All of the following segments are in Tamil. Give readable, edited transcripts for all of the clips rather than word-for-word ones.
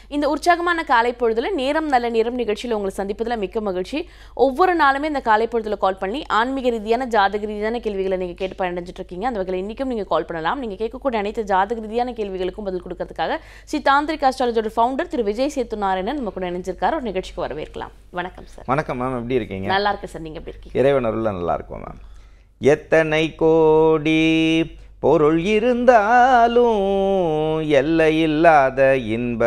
இந்த உற்சாகமான காலை பொழுதுல நேரம் நல்ல நேரம் நிகழ்ச்சியில் உங்களை சந்திப்பதில் மிக்க மகிழ்ச்சி. ஒவ்வொரு நாளுமே இந்த காலை பொழுதுல கால் பண்ணி ஆன்மீக ரீதியான ஜாதக ரீதியான கேள்விகளை நீங்க கேட்டு பயனடைஞ்சிட்டு இருக்கீங்க. அந்த வகையில் இன்னைக்கும் நீங்க கால் பண்ணலாம். நீங்க கேட்கக்கூடிய அனைத்து ஜாதக ரீதியான கேள்விகளுக்கும் பதில் கொடுக்கறதுக்காக ஸ்ரீ தாந்திரிக் அஸ்ட்ராலஜியோட ஃபவுண்டர் திரு விஜய் சேத்துநாராயணன் நம்ம கூட இணைஞ்சிருக்காரு. ஒரு நிகழ்ச்சிக்கு வரவேற்கலாம். வணக்கம் சார். வணக்கம் மேம், எப்படி இருக்கீங்க? நல்லா இருக்கு சார். நீங்க எப்படி இருக்கீங்க? இறைவன் அருள்ல நல்லா இருக்கும் மேம். எத்தனை கோடி பொருள் இருந்தாலும் எல்லையில்லாத இன்ப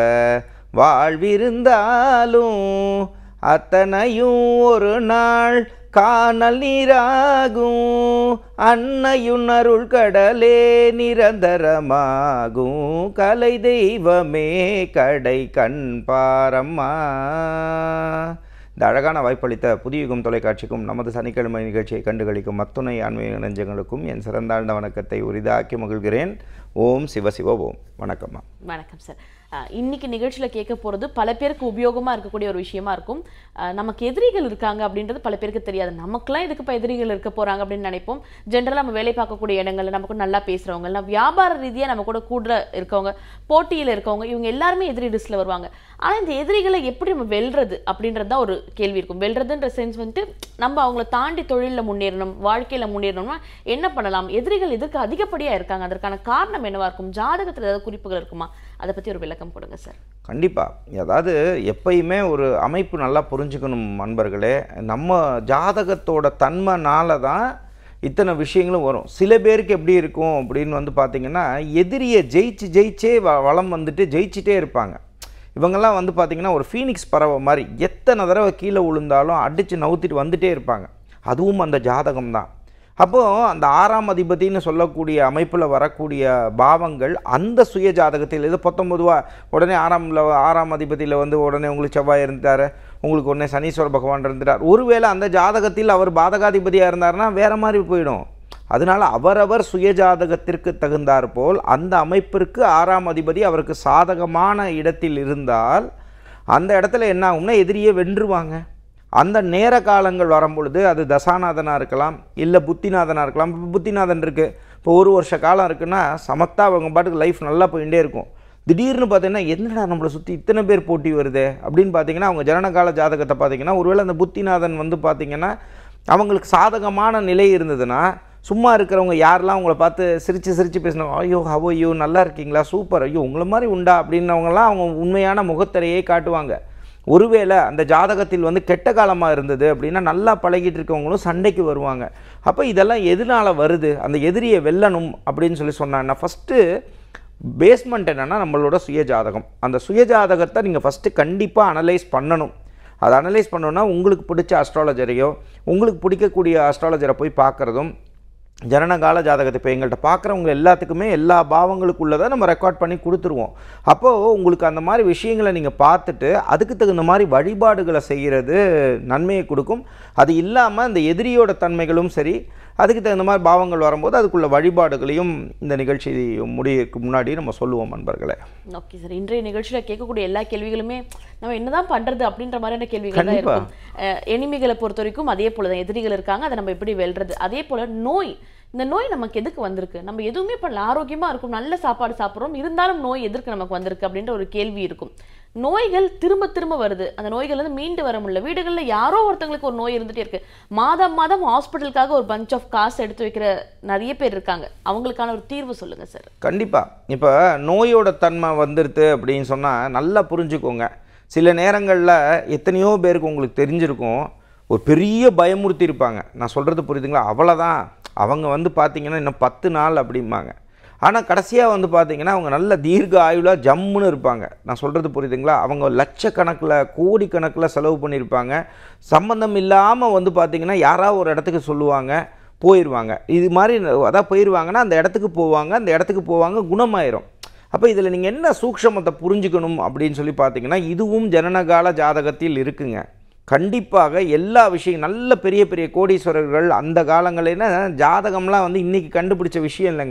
வாழ்விருந்தாலும் அத்தனையும் ஒரு நாள் காணல் நீராகும். அன்னையுன் அருள் கடலே நிரந்தரமாகும். கலை தெய்வமே கடை கண் பாரம்மா. இந்த அழகான வாய்ப்பளித்த புதிய யுகம் தொலைக்காட்சிக்கும் நமது சனிக்கிழமை நிகழ்ச்சியை கண்டுகளிக்கும் அத்துணை ஆன்மீக நெஞ்சங்களுக்கும் என் சிறந்தாழ்ந்த வணக்கத்தை உரிதாக்கி மகிழ்கிறேன். ஓம் சிவசிவ ஓம். வணக்கம்மா. வணக்கம் சார். இன்னைக்கு நிகழ்ச்சியில் கேட்க போகிறது பல பேருக்கு உபயோகமாக இருக்கக்கூடிய ஒரு விஷயமா இருக்கும். நமக்கு எதிரிகள் இருக்காங்க அப்படின்றது பல பேருக்கு தெரியாது. நமக்குலாம் எதுக்கு இப்போ எதிரிகள் இருக்க போகிறாங்க அப்படின்னு நினைப்போம். ஜென்ரலாக நம்ம வேலை பார்க்கக்கூடிய இடங்கள்ல நமக்கு நல்லா பேசுகிறவங்க, இல்லை வியாபார ரீதியாக நம்ம கூட இருக்கவங்க, போட்டியில் இருக்கவங்க, இவங்க எல்லாருமே எதிரி லிஸ்ட்டில் வருவாங்க. ஆனால் இந்த எதிரிகளை எப்படி நம்ம வெல்றது அப்படின்றது தான் ஒரு கேள்வி இருக்கும். வெல்றதுன்ற சென்ஸ் வந்துட்டு நம்ம அவங்கள தாண்டி தொழிலில் முன்னேறணும், வாழ்க்கையில் முன்னேறணும்னா என்ன பண்ணலாம்? எதிரிகள் எதற்கு அதிகப்படியாக இருக்காங்க? அதற்கான காரணம் என்னவா இருக்கும்? ஜாதகத்தில் ஏதாவது குறிப்புகள் இருக்குமா? அதை பற்றி ஒரு விளக்கம் கொடுங்க சார். கண்டிப்பாக. அதாவது எப்பயுமே ஒரு அமைப்பு நல்லா புரிஞ்சுக்கணும் நண்பர்களே. நம்ம ஜாதகத்தோட தன்மைனால தான் இத்தனை விஷயங்களும் வரும். சில பேருக்கு எப்படி இருக்கும் அப்படின்னு பார்த்திங்கன்னா, எதிரியை ஜெயிச்சே வளம் வந்துட்டு ஜெயிச்சிட்டே இருப்பாங்க. இவங்கெல்லாம் பார்த்திங்கன்னா ஒரு ஃபீனிக்ஸ் பறவை மாதிரி எத்தனை தடவை கீழே விழுந்தாலும் அடித்து நவுத்திட்டு வந்துட்டே இருப்பாங்க. அதுவும் அந்த ஜாதகம் தான். அப்போது அந்த 6ஆம் அதிபதினு சொல்லக்கூடிய அமைப்பில் வரக்கூடிய பாவங்கள் அந்த சுய ஜாதகத்தில் இது 19 உடனே 6ஆம் அதிபதியில் உடனே உங்களுக்கு செவ்வாய் இருந்தார், உங்களுக்கு உடனே சனீஸ்வர பகவான் இருந்துட்டார். ஒருவேளை அந்த ஜாதகத்தில் அவர் பாதகாதிபதியாக இருந்தார்னா வேறு மாதிரி போயிடும். அதனால் அவரவர் சுய ஜாதகத்திற்கு தகுந்தாற் போல் அந்த அமைப்பிற்கு 6ஆம் அதிபதி அவருக்கு சாதகமான இடத்தில் இருந்தால் அந்த இடத்துல என்ன ஆகும்னா எதிரியே வென்றுவாங்க. அந்த நேர காலங்கள் வரும்பொழுது அது தசாநாதனாக இருக்கலாம், இல்லை புத்திநாதனாக இருக்கலாம். இப்போ புத்திநாதன் இருக்குது, இப்போ 1 வருஷ காலம் இருக்குன்னா சமத்தா அவங்க பாட்டுக்கு லைஃப் நல்லா போயிட்டே இருக்கும். திடீர்னு பார்த்தீங்கன்னா என்னடா நம்மளை சுற்றி இத்தனை பேர் போட்டி வருது அப்படின்னு பார்த்தீங்கன்னா அவங்க ஜனனகால ஜாதகத்தை பார்த்தீங்கன்னா ஒருவேளை அந்த புத்திநாதன் பார்த்தீங்கன்னா அவங்களுக்கு சாதகமான நிலை இருந்ததுன்னா சும்மா இருக்கிறவங்க யாரெல்லாம் அவங்கள பார்த்து சிரித்து பேசினாங்க, ஐயோ ஐயோ நல்லா இருக்கீங்களா, சூப்பர், ஐயோ உங்களை மாதிரி உண்டா அப்படின்னவங்களாம் அவங்க உண்மையான முகத்திரையை காட்டுவாங்க. ஒருவேளை அந்த ஜாதகத்தில் கெட்ட காலமாக இருந்தது அப்படின்னா நல்லா பழகிட்டு இருக்கவங்களும் சண்டைக்கு வருவாங்க. அப்போ இதெல்லாம் எதனால் வருது? அந்த எதிரியை வெல்லணும் அப்படின்னு சொன்னாங்கன்னா ஃபஸ்ட்டு பேஸ்மெண்ட் என்னென்னா நம்மளோட சுயஜாதகம். அந்த சுயஜாதகத்தை நீங்கள் ஃபஸ்ட்டு கண்டிப்பாக அனலைஸ் பண்ணணும். அதை அனலைஸ் பண்ணணுன்னா உங்களுக்கு பிடிச்ச அஸ்ட்ராலஜரையோ உங்களுக்கு பிடிக்கக்கூடிய அஸ்ட்ராலஜரை போய் பார்க்குறதும், ஜனனகால ஜாதகத்தை இப்போ எங்கள்கிட்ட பார்க்குறவங்க எல்லாத்துக்குமே எல்லா பாவங்களுக்குள்ளதை நம்ம ரெக்கார்ட் பண்ணி கொடுத்துருவோம். அப்போது உங்களுக்கு அந்த மாதிரி விஷயங்களை நீங்கள் பார்த்துட்டு அதுக்கு தகுந்த மாதிரி வழிபாடுகளை செய்கிறது நன்மையை கொடுக்கும். அது இல்லாமல் இந்த எதிரியோட தன்மைகளும் சரி, அதுக்கு தகுந்த மாதிரி பாவங்கள் வரும்போது அதுக்குள்ள வழிபாடுகளையும் இந்த நிகழ்ச்சி முடியறதுக்கு முன்னாடி நம்ம சொல்லுவோம் நண்பர்களே. Okay sir. இன்றைய நிகழ்ச்சியில் கேட்கக்கூடிய எல்லா கேள்விகளுமே நம்ம என்னதான் பண்ணுறது அப்படின்ற மாதிரியான கேள்விகள் தான் இருக்கும். எனிமிகளை பொறுத்த வரைக்கும் அதே போல தான் எதிரிகள் இருக்காங்க, அதை நம்ம எப்படி வெல்றது. அதே போல் நோய், இந்த நோய் நமக்கு எதுக்கு வந்திருக்கு? நம்ம எதுவுமே பண்ணல, ஆரோக்கியமாக இருக்கும், நல்ல சாப்பாடு சாப்பிட்றோம், இருந்தாலும் நோய் எதற்கு நமக்கு வந்திருக்கு அப்படின்ற ஒரு கேள்வி இருக்கும். நோய்கள் திரும்ப வருது. அந்த நோய்கள் மீண்டு வர முடியல. வீடுகளில் யாரோ ஒருத்தங்களுக்கு ஒரு நோய் இருந்துகிட்டே இருக்கு. மாதம் ஹாஸ்பிட்டலுக்காக ஒரு பஞ்ச் ஆஃப் காசு எடுத்து வைக்கிற நிறைய பேர் இருக்காங்க. அவங்களுக்கான ஒரு தீர்வு சொல்லுங்கள் சார். கண்டிப்பாக. இப்போ நோயோட தன்மை வந்துடுது அப்படின்னு சொன்னால் நல்லா புரிஞ்சுக்கோங்க. சில நேரங்களில் எத்தனையோ பேருக்கு உங்களுக்கு தெரிஞ்சிருக்கும், ஒரு பெரிய பயமுறுத்தி இருப்பாங்க. நான் சொல்கிறது புரியுதுங்களா? அவ்வளோதான், அவங்க பார்த்திங்கன்னா இன்னும் 10 நாள் அப்படிம்பாங்க. ஆனால் கடைசியாக பார்த்தீங்கன்னா அவங்க நல்ல தீர்க்க ஆயுளாக ஜம்முன்னு இருப்பாங்க. நான் சொல்கிறது புரியுதுங்களா? அவங்க லட்சக்கணக்கில் கோடிக்கணக்கில் செலவு பண்ணியிருப்பாங்க. சம்மந்தம் இல்லாமல் பார்த்திங்கன்னா யாராவது ஒரு இடத்துக்கு சொல்லுவாங்க, போயிடுவாங்க. இது மாதிரி அதான் போயிடுவாங்கன்னா அந்த இடத்துக்கு போவாங்க, குணமாயிரும். அப்போ இதில் நீங்கள் என்ன சூக்ஷமத்தை புரிஞ்சுக்கணும் அப்படின்னு பார்த்தீங்கன்னா, இதுவும் ஜனனகால ஜாதகத்தில் இருக்குங்க. கண்டிப்பாக எல்லா விஷயம் நல்ல பெரிய கோடீஸ்வரர்கள் அந்த காலங்களில் ஜாதகம்லாம் இன்றைக்கி கண்டுபிடிச்ச விஷயம் இல்லைங்க.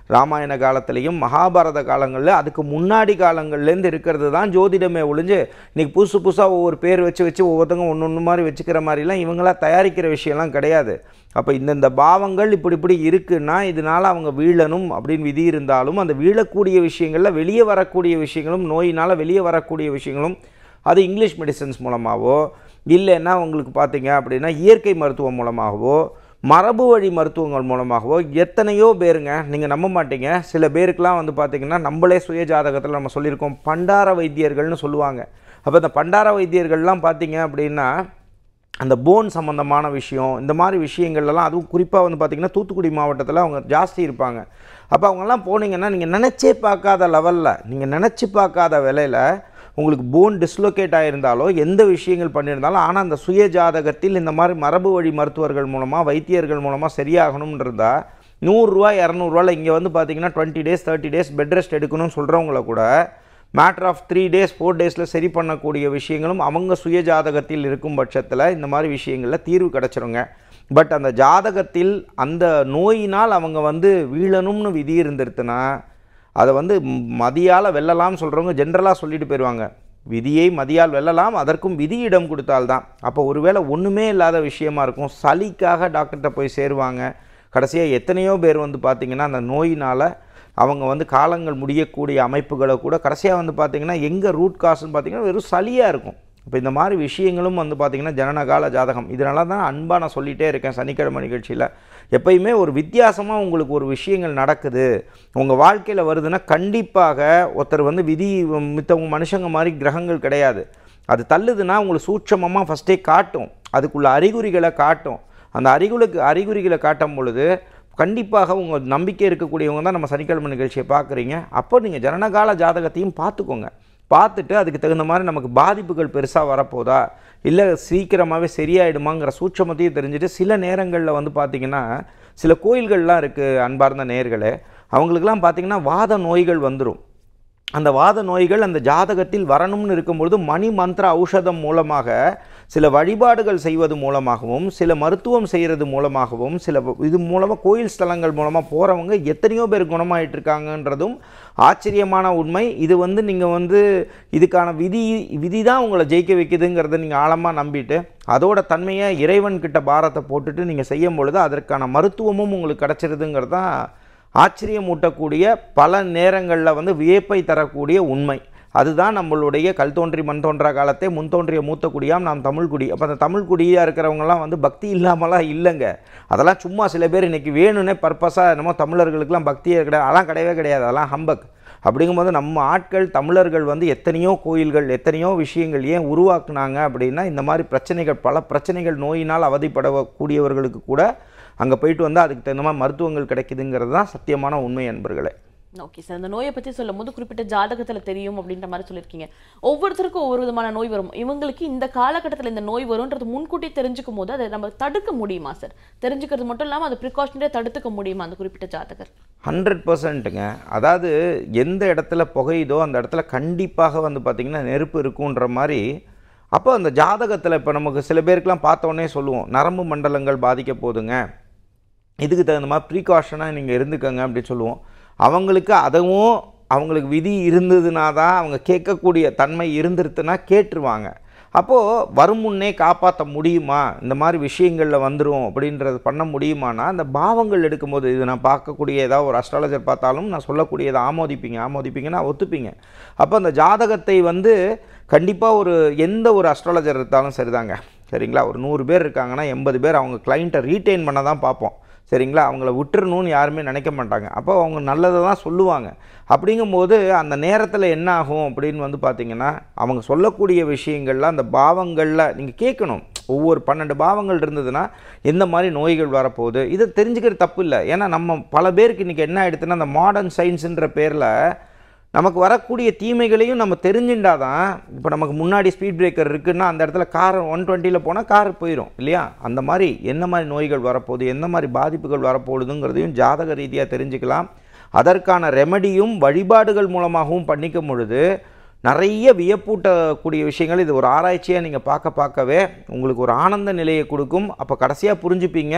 ராமாயண காலத்திலையும் மகாபாரத காலங்களில் அதுக்கு முன்னாடி காலங்கள்லேருந்து இருக்கிறது தான் ஜோதிடமே ஒழிஞ்சு இன்றைக்கி புதுசு புதுசாக ஒவ்வொரு பேர் வச்சு ஒவ்வொருத்தங்க ஒன்று மாதிரி வச்சுக்கிற மாதிரிலாம் இவங்களாம் தயாரிக்கிற விஷயம்லாம் கிடையாது. அப்போ இந்த பாவங்கள் இப்படி இருக்குன்னா இதனால் அவங்க வீழணும் அப்படின்னு விதி இருந்தாலும் அந்த வீழக்கூடிய விஷயங்களில் வெளியே வரக்கூடிய விஷயங்களும் நோயினால் வெளியே வரக்கூடிய விஷயங்களும் அது இங்கிலீஷ் மெடிசன்ஸ் மூலமாகவோ இல்லைன்னா உங்களுக்கு பார்த்தீங்க அப்படின்னா இயற்கை மருத்துவம் மூலமாகவோ மரபு வழி மருத்துவங்கள் மூலமாகவோ எத்தனையோ பேருங்க, நீங்கள் நம்ப மாட்டீங்க, சில பேருக்கெலாம் வந்து பார்த்திங்கன்னா நம்மளே சுய ஜாதகத்தில் நம்ம சொல்லியிருக்கோம் பண்டார வைத்தியர்கள்னு சொல்லுவாங்க. அப்போ இந்த பண்டார வைத்தியர்கள்லாம் பார்த்தீங்க அப்படின்னா அந்த போன் சம்மந்தமான விஷயம் இந்த மாதிரி விஷயங்கள்லாம் அதுவும் குறிப்பாக வந்து பார்த்திங்கன்னா தூத்துக்குடி மாவட்டத்தில் அவங்க ஜாஸ்தி இருப்பாங்க. அப்போ அவங்கெல்லாம் போனீங்கன்னா நீங்கள் நினச்சே பார்க்காத லெவலில் நீங்கள் நினச்சி பார்க்காத விலையில் உங்களுக்கு போன் டிஸ்லோகேட் ஆகிருந்தாலோ எந்த விஷயங்கள் பண்ணியிருந்தாலும் ஆனால் அந்த சுய ஜாதகத்தில் இந்த மாதிரி மரபு வழி மருத்துவர்கள் மூலமாக வைத்தியர்கள் மூலமாக சரியாகணும்ன்றதா 100 ரூபா 200 ரூபாயில் இங்கே வந்து பார்த்திங்கன்னா 20 days 30 days பெட் ரெஸ்ட் எடுக்கணும்னு சொல்கிறவங்கள கூட மேட்டர் ஆஃப் 3 days 4 daysல சரி பண்ணக்கூடிய விஷயங்களும் அவங்க சுய ஜாதகத்தில் இருக்கும் பட்சத்தில் இந்த மாதிரி விஷயங்களில் தீர்வு கிடச்சிருங்க. பட் அந்த ஜாதகத்தில் அந்த நோயினால் அவங்க வந்து வீழணும்னு விதி இருந்துருத்துன்னா அதை வந்து மதியால் வெல்லலாம்னு சொல்கிறவங்க ஜென்ரலாக சொல்லிட்டு போயிடுவாங்க. விதியை மதியால் வெல்லலாம், அதற்கும் விதி இடம் கொடுத்தால்தான். அப்போ ஒருவேளை ஒன்றுமே இல்லாத விஷயமா இருக்கும், சளிக்காக டாக்டர்கிட்ட போய் சேருவாங்க. கடைசியாக எத்தனையோ பேர் வந்து பார்த்திங்கன்னா அந்த நோயினால் அவங்க வந்து காலங்கள் முடியக்கூடிய அமைப்புகளை கூட கடைசியாக வந்து பார்த்திங்கன்னா எங்கே ரூட் காசுன்னு பார்த்திங்கன்னா வெறும் சளியாக இருக்கும். இப்போ இந்த மாதிரி விஷயங்களும் வந்து பார்த்திங்கன்னா ஜனனகால ஜாதகம் இதனால தான் அன்பாக நான் சொல்லிகிட்டே இருக்கேன் சனிக்கிழமை நிகழ்ச்சியில். எப்பயுமே ஒரு வித்தியாசமாக உங்களுக்கு ஒரு விஷயங்கள் நடக்குது உங்கள் வாழ்க்கையில் வருதுன்னா கண்டிப்பாக ஒருத்தர் வந்து விதி மித்தவங்க மனுஷங்க மாதிரி கிரகங்கள் கிடையாது. அது தள்ளுதுன்னா உங்களுக்கு சூட்சமமாக ஃபஸ்ட்டே காட்டும், அதுக்குள்ள அறிகுறிகளை காட்டும். அந்த அறிகுறிகளை காட்டும் பொழுது கண்டிப்பாக உங்கள் நம்பிக்கை இருக்கக்கூடியவங்க தான் நம்ம சனிக்கிழமை நிகழ்ச்சியை பார்க்குறீங்க. அப்போ நீங்கள் ஜனனகால ஜாதகத்தையும் பார்த்துக்கோங்க. பார்த்துட்டு அதுக்கு தகுந்த மாதிரி நமக்கு பாதிப்புகள் பெருசாக வரப்போதா இல்லை சீக்கிரமாகவே சரியாயிடுமாங்கிற சூட்சமத்தையும் தெரிஞ்சுட்டு சில நேரங்களில் வந்து பார்த்திங்கன்னா சில கோயில்கள்லாம் இருக்குது அன்பார்ந்த நேயர்களே, அவங்களுக்கெல்லாம் பார்த்திங்கன்னா வாத நோய்கள் வந்துடும். அந்த வாத நோய்கள் அந்த ஜாதகத்தில் வரணும்னு இருக்கும்பொழுது மணி மந்திர ஔஷதம் மூலமாக சில வழிபாடுகள் செய்வது மூலமாகவும் சில மருத்துவம் செய்கிறது மூலமாகவும் சில இது மூலமாக கோயில் ஸ்தலங்கள் மூலமாக போகிறவங்க எத்தனையோ பேர் குணமாயிட்டு இருக்காங்கன்றதும் ஆச்சரியமான உண்மை. இது வந்து நீங்கள் வந்து இதுக்கான விதி தான் உங்களை ஜெயிக்க வைக்குதுங்கிறத நீங்கள் ஆழமாக நம்பிட்டு அதோட தன்மையை இறைவன்கிட்ட பாரத்தை போட்டுட்டு நீங்கள் செய்யும் பொழுது அதற்கான மருத்துவமும் உங்களுக்கு கிடச்சிருதுங்கிறது தான் ஆச்சரியமூட்டக்கூடிய பல நேரங்களில் வந்து வியப்பை தரக்கூடிய உண்மை. அதுதான் நம்மளுடைய கல் தோன்றி மண் தோன்றா காலத்தை முன் தோன்றிய மூத்த குடியாம் நாம் தமிழ் குடி. அப்போ அந்த தமிழ் குடியாக இருக்கிறவங்கலாம் வந்து பக்தி இல்லாமலாம் இல்லைங்க. அதெல்லாம் சும்மா சில பேர் இன்றைக்கி வேணும்னே பர்பஸாக என்னமோ தமிழர்களுக்கெல்லாம் பக்தியே கிடையாது, அதெல்லாம் கிடையவே கிடையாது, அதெல்லாம் ஹம்பக். அப்படிங்கும்போது நம்ம ஆட்கள் தமிழர்கள் வந்து எத்தனையோ கோயில்கள் எத்தனையோ விஷயங்கள் ஏன் உருவாக்குனாங்க அப்படின்னா இந்த மாதிரி பிரச்சனைகள் பல பிரச்சனைகள் நோயினால் அவதிப்படக்கூடியவர்களுக்கு கூட அங்கே போயிட்டு வந்து அதுக்கு தகுந்த மாதிரி மருத்துவங்கள் கிடைக்குதுங்கிறது தான் சத்தியமான உண்மை நண்பர்களே. ஓகே சார், இந்த நோயை பற்றி சொல்லும் போது குறிப்பிட்ட ஜாதகத்தில் தெரியும் அப்படின்ற மாதிரி சொல்லியிருக்கீங்க. ஒவ்வொருத்தருக்கும் ஒவ்வொரு விதமான நோய் வரும். இவங்களுக்கு இந்த காலகட்டத்தில் இந்த நோய் வரும்ன்றது முன்கூட்டி தெரிஞ்சுக்கும் போது அதை நம்ம தடுக்க முடியுமா சார்? தெரிஞ்சுக்கிறது மட்டும் இல்லாமல் அது ப்ரிகாஷனரியாக தடுத்துக்க முடியுமா அந்த குறிப்பிட்ட ஜாதகர்? 100%ங்க. அதாவது எந்த இடத்துல புகையுதோ அந்த இடத்துல கண்டிப்பாக வந்து பார்த்திங்கன்னா நெருப்பு இருக்குன்ற மாதிரி. அப்போ அந்த ஜாதகத்தில் இப்போ நமக்கு சில பேருக்கெலாம் பார்த்தோன்னே சொல்லுவோம் நரம்பு மண்டலங்கள் பாதிக்க போதுங்க, இதுக்கு தகுந்த மாதிரி ப்ரீகாஷனாக நீங்கள் இருந்துக்கங்க அப்படின்னு சொல்லுவோம். அவங்களுக்கு அதுவும் அவங்களுக்கு விதி இருந்ததுனா தான் அவங்க கேட்கக்கூடிய தன்மை இருந்துருத்துனா கேட்டுருவாங்க. அப்போது வரும் முன்னே காப்பாற்ற முடியுமா, இந்த மாதிரி விஷயங்களில் வந்துடும் அப்படின்றது பண்ண முடியுமானா அந்த பாவங்கள் எடுக்கும்போது இது நான் பார்க்கக்கூடிய ஏதாவது ஒரு அஸ்ட்ராலஜர் பார்த்தாலும் நான் சொல்லக்கூடியதை ஆமோதிப்பீங்கன்னா ஒத்துப்பீங்க. அப்போ அந்த ஜாதகத்தை வந்து கண்டிப்பாக ஒரு எந்த ஒரு அஸ்ட்ராலஜர் இருந்தாலும் சரிதாங்க, சரிங்களா. ஒரு 100 பேர் இருக்காங்கன்னா 80 பேர் அவங்க கிளைண்ட்டை ரீட்டைன் பண்ண தான் பார்ப்போம், சரிங்களா. அவங்கள விட்டுறணும்னு யாருமே நினைக்க மாட்டாங்க. அப்போ அவங்க நல்லதை தான் சொல்லுவாங்க. அப்படிங்கும்போது அந்த நேரத்தில் என்ன ஆகும் அப்படின்னு வந்து பார்த்திங்கன்னா அவங்க சொல்லக்கூடிய விஷயங்களில் அந்த பாவங்களில் நீங்கள் கேட்கணும். ஒவ்வொரு 12 பாவங்கள் இருந்ததுன்னா எந்த மாதிரி நோய்கள் வரப்போகுது இதை தெரிஞ்சுக்கிறது தப்பு இல்லை. ஏன்னா நம்ம பல பேருக்கு இன்றைக்கி என்ன ஆகிடுதுன்னா அந்த மாடர்ன் சயின்ஸுன்ற பேரில் நமக்கு வரக்கூடிய தீமைகளையும் நம்ம தெரிஞ்சுட்டாதான். இப்போ நமக்கு முன்னாடி ஸ்பீட் பிரேக்கர் இருக்குன்னா அந்த இடத்துல கார் 120ல் போனால் கார் போயிடும் இல்லையா. அந்த மாதிரி என்ன மாதிரி நோய்கள் வரப்போகுது என்ன மாதிரி பாதிப்புகள் வரப்போகுதுங்கிறதையும் ஜாதக ரீதியாக தெரிஞ்சுக்கலாம். அதற்கான ரெமடியும் வழிபாடுகள் மூலமாகவும் பண்ணிக்கும் பொழுது நிறைய வியப்பூட்டக்கூடிய விஷயங்கள் இது ஒரு ஆராய்ச்சியாக நீங்கள் பார்க்கவே உங்களுக்கு ஒரு ஆனந்த நிலையை கொடுக்கும். அப்போ கடைசியாக புரிஞ்சுப்பீங்க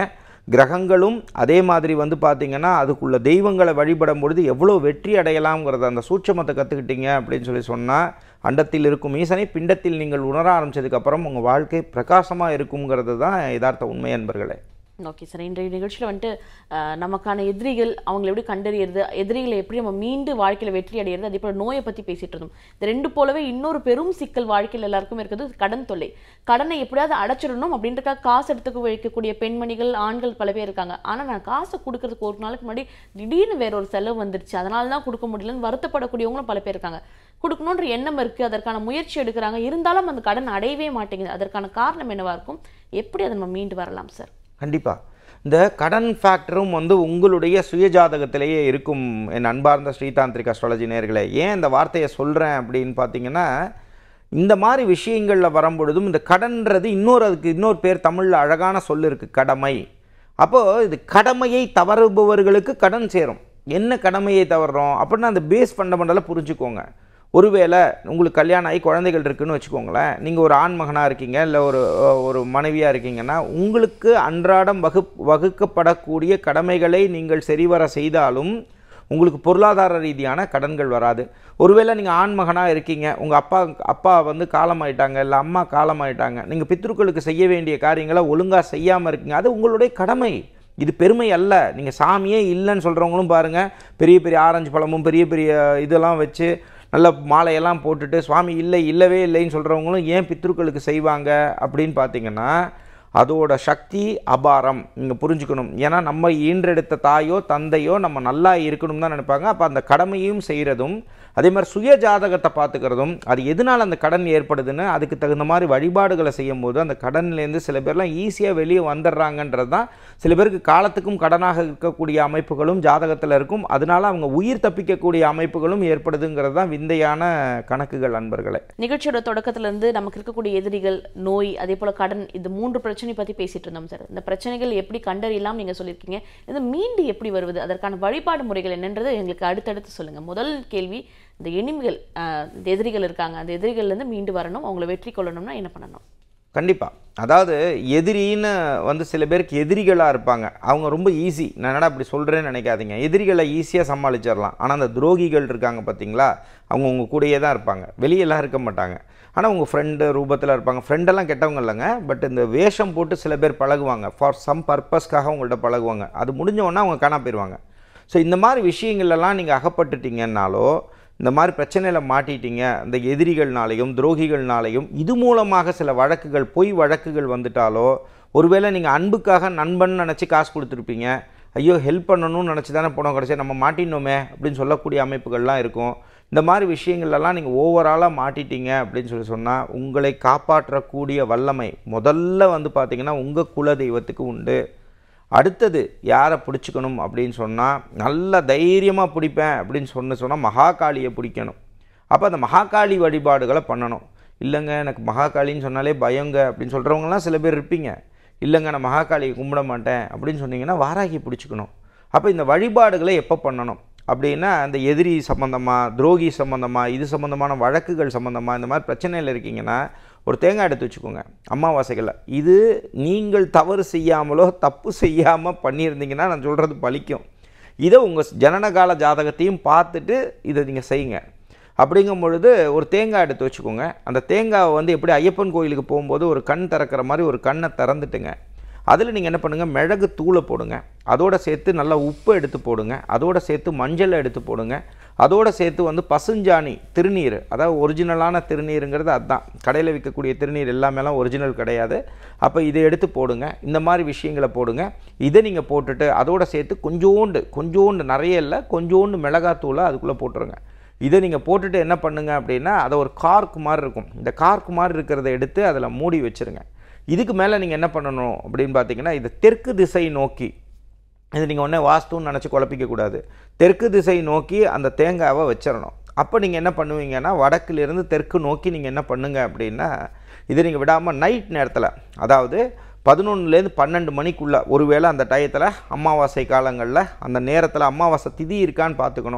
கிரகங்களும் அதே மாதிரி வந்து பார்த்திங்கன்னா அதுக்குள்ள தெய்வங்களை வழிபடும் பொழுது எவ்வளோ வெற்றி அடையலாம்ங்கிறத அந்த சூட்சமத்தை கற்றுக்கிட்டீங்க அப்படின்னு சொன்னால் அண்டத்தில் இருக்கும் ஈசனை பிண்டத்தில் நீங்கள் உணர ஆரம்பித்ததுக்கப்புறம் உங்கள் வாழ்க்கை பிரகாசமாக இருக்குங்கிறது தான் யதார்த்த உண்மை அன்பர்களே. ஓகே சார், இன்றைய நிகழ்ச்சியில் வந்துட்டு நமக்கான எதிரிகள் அவங்களை எப்படி கண்டறியறது, எதிரிகளை எப்படி நம்ம மீண்டு வாழ்க்கையில் வெற்றி அடையிறது, அதே போல் நோயை பற்றி பேசிகிட்டு இருந்தோம். இந்த ரெண்டு போலவே இன்னொரு பெரும் சிக்கல் வாழ்க்கையில் எல்லாருக்கும் இருக்கிறது கடன் தொல்லை. கடனை எப்படியாவது அடைச்சிடணும் அப்படின்றக்காக காசு எடுத்துக்க வைக்கக்கூடிய பெண்மணிகள் ஆண்கள் பல பேர் இருக்காங்க. ஆனால் நான் காசை கொடுக்கறதுக்கு ஒரு நாளுக்கு முன்னாடி திடீர்னு வேற ஒரு செலவு வந்துருச்சு, அதனால தான் கொடுக்க முடியலன்னு வருத்தப்படக்கூடியவங்களும் பல பேர் இருக்காங்க. கொடுக்கணுன்ற எண்ணம் இருக்குது, அதற்கான முயற்சி எடுக்கிறாங்க, இருந்தாலும் அந்த கடன் அடையவே மாட்டேங்குது. அதற்கான காரணம் என்னவா இருக்கும், எப்படி அதை நம்ம மீண்டு வரலாம் சார்? கண்டிப்பாக இந்த கடன் ஃபேக்டரும் வந்து உங்களுடைய சுயஜாதகத்திலேயே இருக்கும் என் அன்பார்ந்த ஸ்ரீதாந்திரிக் அஸ்ட்ராலஜி நேயர்களே. ஏன் இந்த வார்த்தையை சொல்கிறேன் அப்படின்னு பார்த்தீங்கன்னா, இந்த மாதிரி விஷயங்களில் வரும்பொழுதும் இந்த கடன்றது அதுக்கு இன்னொரு பேர் தமிழில் அழகான சொல் இருக்குது, கடமை. அப்போது இது கடமையை தவறுபவர்களுக்கு கடன் சேரும். என்ன கடமையை தவறுறோம் அப்படின்னா அந்த பேஸ் ஃபண்டமெண்டலாக புரிஞ்சுக்கோங்க. ஒருவேளை உங்களுக்கு கல்யாணம் ஆகி குழந்தைகள் இருக்குதுன்னு வச்சுக்கோங்களேன், நீங்கள் ஒரு ஆண் மகனாக இருக்கீங்க, இல்லை ஒரு மனைவியாக இருக்கீங்கன்னா உங்களுக்கு அன்றாடம் வகுக்கப்படக்கூடிய கடமைகளை நீங்கள் சரிவர செய்தாலும் உங்களுக்கு பொருளாதார ரீதியான கடன்கள் வராது. ஒருவேளை நீங்கள் ஆண் மகனாக இருக்கீங்க, உங்கள் அப்பா வந்து காலமாயிட்டாங்க, இல்லை அம்மா காலமாயிட்டாங்க, நீங்கள் பித்ருக்களுக்கு செய்ய வேண்டிய காரியங்களை ஒழுங்காக செய்யாமல் இருக்கீங்க, அது உங்களுடைய கடமை. இது பெருமை அல்ல. நீங்கள் சாமியே இல்லைன்னு சொல்கிறவங்களும் பாருங்கள், பெரிய பெரிய ஆரஞ்சு பழமும் பெரிய பெரிய இதெல்லாம் வச்சு நல்ல மாலையெல்லாம் போட்டுட்டு சுவாமி இல்லவே இல்லைன்னு சொல்கிறவங்களும் ஏன் பித்ருக்களுக்கு செய்வாங்க அப்படின்னு பார்த்தீங்கன்னா, அதோட சக்தி அபாரம் நீங்கள் புரிஞ்சுக்கணும். ஏன்னா நம்ம ஈன்றெடுத்த தாயோ தந்தையோ நம்ம நல்லா இருக்கணும் தான் நினைப்பாங்க. அப்போ அந்த கடமையும் செய்கிறதும் அதே மாதிரி சுய ஜாதகத்தை பார்த்துக்கிறதும், அது எதனால் அந்த கடன் ஏற்படுதுன்னு அதுக்கு தகுந்த மாதிரி வழிபாடுகளை செய்யும் போது அந்த கடன்லேருந்து சில பேர்லாம் ஈஸியாக வெளியே வந்துடுறாங்கன்றது தான். சில பேருக்கு காலத்துக்கும் கடனாக இருக்கக்கூடிய அமைப்புகளும் ஜாதகத்தில் இருக்கும், அதனால அவங்க உயிர் தப்பிக்கக்கூடிய அமைப்புகளும் ஏற்படுதுங்கிறது தான் விந்தையான கணக்குகள் அன்பர்களே. நிகழ்ச்சியோட தொடக்கத்திலேருந்து நமக்கு இருக்கக்கூடிய எதிரிகள், நோய், அதே போல் கடன், இது 3 பிரச்சனை பற்றி பேசிகிட்டு இருந்தோம் சார். இந்த பிரச்சனைகள் எப்படி கண்டறியலாம் நீங்கள் சொல்லியிருக்கீங்க, இது மீண்டு எப்படி வருவது, அதற்கான வழிபாடு முறைகள் என்னன்றது எங்களுக்கு அடுத்தடுத்து சொல்லுங்கள். முதல் கேள்வி, இந்த எனிமிகள், இந்த எதிரிகள் இருக்காங்க, அந்த எதிரிகள்லேருந்து மீண்டு வரணும், அவங்கள வெற்றி கொள்ளணும்னா என்ன பண்ணணும்? கண்டிப்பாக, அதாவது எதிரின்னு வந்து சில பேருக்கு எதிரிகளாக இருப்பாங்க, அவங்க ரொம்ப ஈஸி. நான் என்னடா அப்படி சொல்கிறேன்னு நினைக்காதீங்க, எதிரிகளை ஈஸியாக சமாளிச்சிடலாம். ஆனால் அந்த துரோகிகள் இருக்காங்க பார்த்தீங்களா, அவங்க உங்கள் கூடயே தான் இருப்பாங்க, வெளியெல்லாம் இருக்க மாட்டாங்க. ஆனால் உங்கள் ஃப்ரெண்டு ரூபத்தில் இருப்பாங்க. ஃப்ரெண்டெல்லாம் கெட்டவங்க இல்லைங்க, பட் இந்த வேஷம் போட்டு சில பேர் பழகுவாங்க, ஃபார் சம் பர்பஸ்க்காக உங்கள்கிட்ட பழகுவாங்க. அது முடிஞ்சவொன்னே அவங்க காணா போயிடுவாங்க. ஸோ இந்த மாதிரி விஷயங்கள்லாம் நீங்கள் அகப்பட்டுட்டீங்கன்னாலோ, இந்த மாதிரி பிரச்சனையில் மாட்டிட்டீங்க, இந்த எதிரிகள்னாலையும் துரோகிகள்னாலையும் இது மூலமாக சில வழக்குகள், பொய் வழக்குகள் வந்துட்டாலோ, ஒருவேளை நீங்கள் அன்புக்காக நண்பன் நினச்சி காசு கொடுத்துருப்பீங்க, ஐயோ ஹெல்ப் பண்ணணும்னு நினச்சி தானே போனோம், கடைசியாக நம்ம மாட்டினோமே அப்படின்னு சொல்லக்கூடிய அமைப்புகள்லாம் இருக்கும். இந்த மாதிரி விஷயங்கள்லாம் நீங்கள் ஓவராலாக மாட்டிட்டீங்க அப்படின்னு சொன்னால் உங்களை காப்பாற்றக்கூடிய வல்லமை முதல்ல வந்து பார்த்திங்கன்னா உங்கள் குல தெய்வத்துக்கு உண்டு. அடுத்தது யாரை பிடிச்சிக்கணும் அப்படின்னு சொன்னால், நல்ல தைரியமாக பிடிப்பேன் அப்படின்னு சொன்னால் மகாகாளியை பிடிக்கணும். அப்போ அந்த மகாகாளி வழிபாடுகளை பண்ணணும். இல்லைங்க எனக்கு மகாகாளின்னு சொன்னாலே பயங்க அப்படின்னு சொல்கிறவங்களாம் சில பேர் இருப்பீங்க. இல்லைங்க நான் மகாகாளியை கும்பிட மாட்டேன் அப்படின்னு சொன்னீங்கன்னா வாராகி பிடிச்சிக்கணும். அப்போ இந்த வழிபாடுகளை எப்போ பண்ணணும் அப்படின்னா, அந்த எதிரி சம்மந்தமாக, துரோகி சம்மந்தமாக, இது சம்மந்தமான வழக்குகள் சம்மந்தமாக இந்த மாதிரி பிரச்சனையில் இருக்கீங்கன்னா ஒரு தேங்காய் எடுத்து வச்சுக்கோங்க அமாவாசைகளில். இது நீங்கள் தவறு செய்யாமலோ தப்பு செய்யாமல் பண்ணியிருந்தீங்கன்னா நான் சொல்கிறது பலிக்கும். இதை உங்கள் ஜனனகால ஜாதகத்தையும் பார்த்துட்டு இதை நீங்கள் செய்யுங்க. அப்படிங்கும் பொழுது ஒரு தேங்காய் எடுத்து வச்சுக்கோங்க. அந்த தேங்காவை வந்து எப்படி ஐயப்பன் கோயிலுக்கு போகும்போது ஒரு கண் திறக்கிற மாதிரி ஒரு கண்ணை திறந்துட்டுங்க, அதில் நீங்கள் என்ன பண்ணுங்கள், மிளகு தூளை போடுங்க, அதோடு சேர்த்து நல்லா உப்பு எடுத்து போடுங்க, அதோடு சேர்த்து மஞ்சளை எடுத்து போடுங்க, அதோடு சேர்த்து வந்து பசுஞ்சாணி திருநீர், அதாவது ஒரிஜினலான திருநீருங்கிறது அதுதான். கடையில் விற்கக்கூடிய திருநீர் எல்லாமேலாம் ஒரிஜினல் கிடையாது. அப்போ இதை எடுத்து போடுங்க, இந்த மாதிரி விஷயங்களை போடுங்க. இதை நீங்கள் போட்டுட்டு அதோடு சேர்த்து கொஞ்சோண்டு நிறைய இல்லை, கொஞ்சோண்டு மிளகாத்தூளை அதுக்குள்ளே போட்டுருங்க. இதை நீங்கள் போட்டுட்டு என்ன பண்ணுங்க அப்படின்னா, அதை ஒரு கார்க்கு மாதிரி இருக்கும், இந்த கார்க்கு மாதிரி இருக்கிறத எடுத்து அதில் மூடி வச்சுருங்க. இதுக்கு மேலே நீங்கள் என்ன பண்ணணும் அப்படின்னு பார்த்தீங்கன்னா, இதை தெற்கு திசை நோக்கி, இது நீங்கள் ஒன்றே வாஸ்துன்னு நினச்சி குழப்பிக்கக்கூடாது, தெற்கு திசை நோக்கி அந்த தேங்காவை வச்சிடணும். அப்போ நீங்கள் என்ன பண்ணுவீங்கன்னா, வடக்கிலிருந்து தெற்கு நோக்கி நீங்கள் என்ன பண்ணுங்க அப்படின்னா, இதை நீங்கள் விடாமல் நைட் நேரத்தில், அதாவது 11லேருந்து 12 மணிக்குள்ளே, ஒருவேளை அந்த டயத்தில் அமாவாசை காலங்களில் அந்த நேரத்தில் அமாவாசை திதி இருக்கான்னு பார்த்துக்கணும்.